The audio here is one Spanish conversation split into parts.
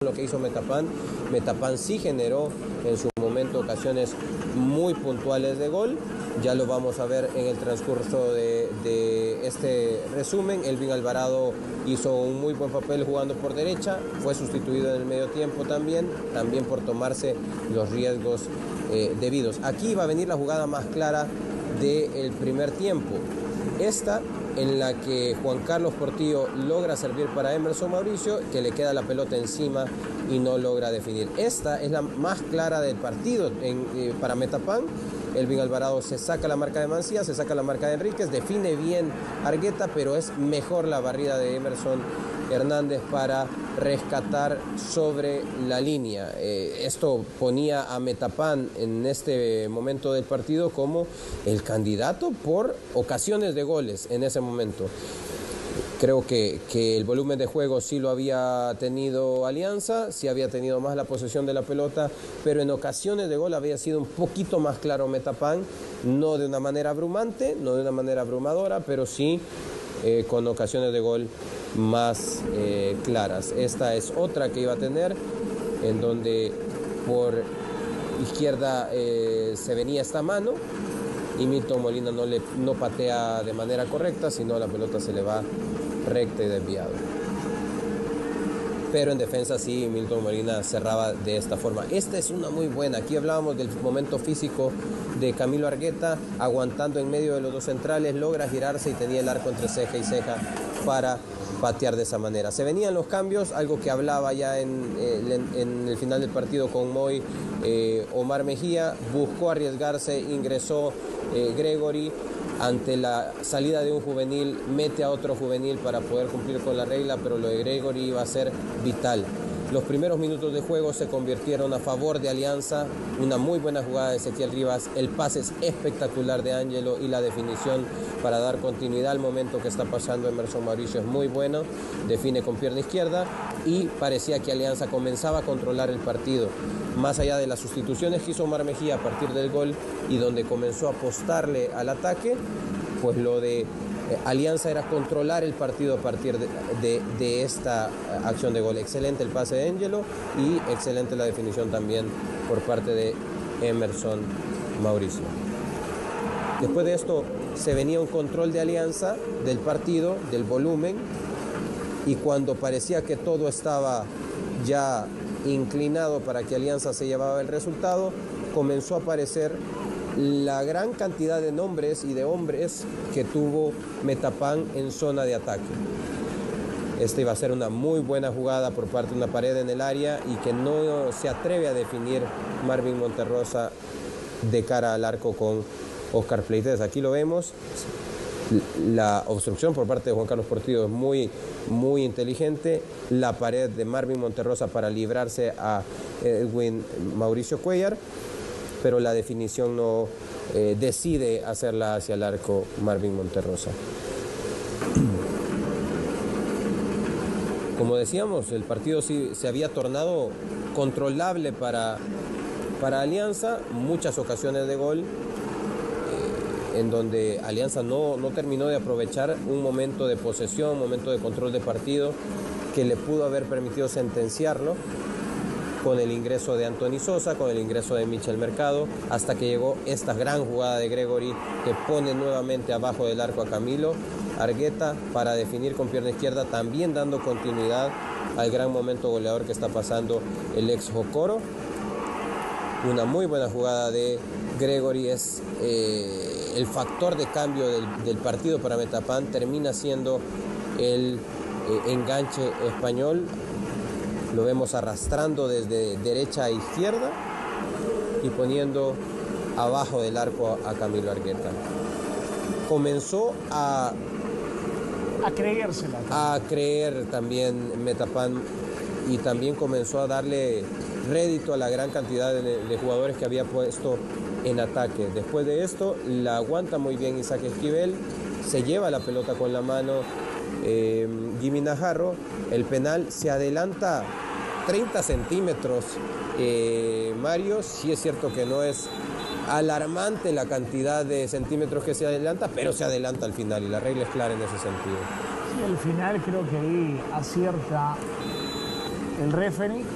lo que hizo Metapan. Metapan sí generó en su momento ocasiones muy puntuales de gol. Ya lo vamos a ver en el transcurso de este resumen. Elvin Alvarado hizo un muy buen papel jugando por derecha, fue sustituido en el medio tiempo también por tomarse los riesgos debidos. Aquí va a venir la jugada más clara del primer tiempo. Esta en la que Juan Carlos Portillo logra servir para Emerson Mauricio, que le queda la pelota encima y no logra definir. Esta es la más clara del partido para Metapan. Elvin Alvarado se saca la marca de Mancía, se saca la marca de Enríquez, define bien Argueta, pero es mejor la barrida de Emerson Hernández para rescatar sobre la línea. Esto ponía a Metapan en este momento del partido como el candidato por ocasiones de goles en ese momento. Creo que el volumen de juego sí lo había tenido Alianza, sí había tenido más la posesión de la pelota, pero en ocasiones de gol había sido un poquito más claro Metapan, no de una manera abrumante, no de una manera abrumadora, pero sí con ocasiones de gol más claras. Esta es otra que iba a tener, en donde por izquierda se venía esta mano y Milton Molina no patea de manera correcta, sino la pelota se le va recta y desviado. Pero en defensa sí, Milton Molina cerraba de esta forma. Esta es una muy buena. Aquí hablábamos del momento físico de Camilo Argueta, aguantando en medio de los dos centrales, logra girarse y tenía el arco entre ceja y ceja para patear de esa manera. Se venían los cambios, algo que hablaba ya en el final del partido con Moy. Omar Mejía buscó arriesgarse, ingresó Gregory. Ante la salida de un juvenil, mete a otro juvenil para poder cumplir con la regla, pero lo de Gregory iba a ser vital. Los primeros minutos de juego se convirtieron a favor de Alianza, una muy buena jugada de Ezequiel Rivas, el pase es espectacular de Ángelo y la definición para dar continuidad al momento que está pasando Emerson Mauricio es muy bueno, define con pierna izquierda y parecía que Alianza comenzaba a controlar el partido. Más allá de las sustituciones que hizo Omar Mejía a partir del gol y donde comenzó a apostarle al ataque, pues lo de Alianza era controlar el partido a partir de esta acción de gol. Excelente el pase de Ángelo y excelente la definición también por parte de Emerson Mauricio. Después de esto se venía un control de Alianza del partido, del volumen, y cuando parecía que todo estaba ya inclinado para que Alianza se llevaba el resultado, comenzó a aparecer la gran cantidad de nombres y de hombres que tuvo Metapan en zona de ataque. Esta iba a ser una muy buena jugada por parte de una pared en el área y que no se atreve a definir Marvin Monterrosa de cara al arco con Oscar Pleites. Aquí lo vemos. La obstrucción por parte de Juan Carlos Portillo es muy inteligente. La pared de Marvin Monterrosa para librarse a Edwin Mauricio Cuellar, pero la definición no decide hacerla hacia el arco Marvin Monterrosa. Como decíamos, el partido sí se había tornado controlable para Alianza, muchas ocasiones de gol, en donde Alianza no terminó de aprovechar un momento de posesión, un momento de control de partido que le pudo haber permitido sentenciarlo con el ingreso de Anthony Sosa, con el ingreso de Michel Mercado, hasta que llegó esta gran jugada de Gregory que pone nuevamente abajo del arco a Camilo Argueta para definir con pierna izquierda, también dando continuidad al gran momento goleador que está pasando el ex Jocoro. Una muy buena jugada de Gregory, es el factor de cambio del partido para Metapan, termina siendo el enganche español. Lo vemos arrastrando desde derecha a izquierda y poniendo abajo del arco a Camilo Argueta. Comenzó a creérsela. A creer también Metapan y también comenzó a darle rédito a la gran cantidad de jugadores que había puesto en ataque. Después de esto la aguanta muy bien Isaac Esquivel, se lleva la pelota con la mano Jimmy Najarro, el penal se adelanta 30 centímetros Mario, sí es cierto que no es alarmante la cantidad de centímetros que se adelanta, pero se adelanta al final y la regla es clara en ese sentido. Sí, al final creo que ahí acierta el referee.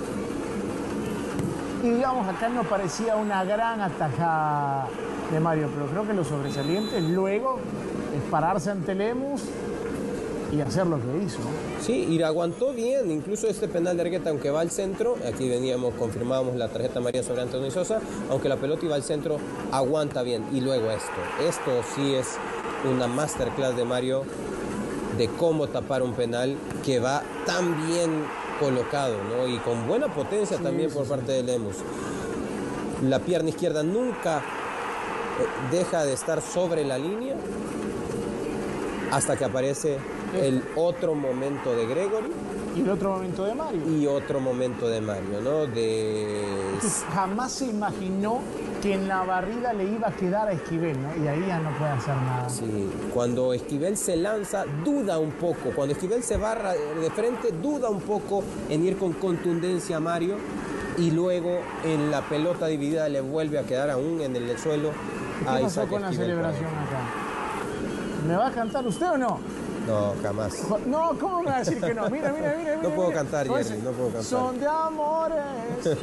Y digamos, acá no parecía una gran atajada de Mario, pero creo que lo sobresaliente luego es pararse ante Lemus y hacer lo que hizo. Sí, y aguantó bien, incluso este penal de Argueta, aunque va al centro, aquí confirmábamos la tarjeta amarilla sobre Antonio Sosa, aunque la pelota iba al centro, aguanta bien. Y luego esto sí es una masterclass de Mario de cómo tapar un penal que va tan bien colocado, ¿no? Y con buena potencia también por parte de Lemus. La pierna izquierda nunca deja de estar sobre la línea hasta que aparece el otro momento de Gregory. Y el otro momento de Mario. Y otro momento de Mario, ¿no? Jamás se imaginó que en la barrida le iba a quedar a Esquivel, ¿no? Y ahí ya no puede hacer nada. Sí, cuando Esquivel se lanza, duda un poco. Cuando Esquivel se barra de frente, duda un poco en ir con contundencia a Mario. Y luego en la pelota dividida le vuelve a quedar aún en el suelo. ¿Qué pasó con la celebración acá? ¿Me va a cantar usted o no? No, jamás. No, ¿cómo me va a decir que no? Mira. No puedo cantar, Jerry, no puedo cantar. Son de amores.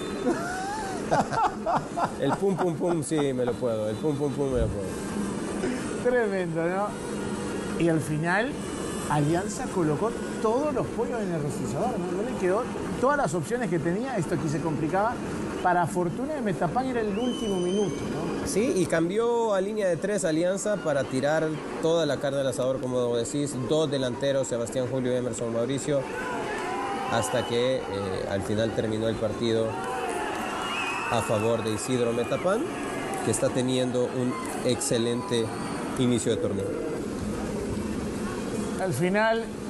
El pum pum pum, sí, me lo puedo. El pum pum pum me lo puedo. Tremendo, ¿no? Y al final, Alianza colocó todos los pollos en el rostizador, ¿no? No le quedó todas las opciones que tenía. Esto aquí se complicaba. Para fortuna de Metapán era el último minuto, ¿no? Sí, y cambió a línea de 3 Alianza para tirar toda la carne al asador, como decís. 2 delanteros, Sebastián Julio y Emerson Mauricio, hasta que al final terminó el partido a favor de Isidro Metapán, que está teniendo un excelente inicio de torneo. Al final